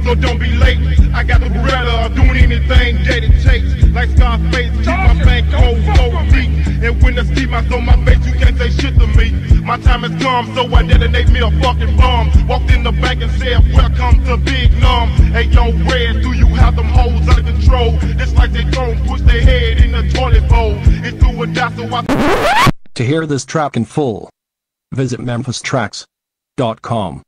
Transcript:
so don't be late. I got the Beretta, I'm doing anything that it takes. Like Scarface, keep my bank cold so deep. And when the Skimask on my face, you can't say shit to me. My time has come, so I detonate me a fucking bomb. Walked in the bank and said, welcome to Big Numb. Hey, yo, Red, do you have them hoes under control? It's like they don't push their head in the toilet bowl. It's do or die, so I... To hear this track in full, visit memphistracks.com.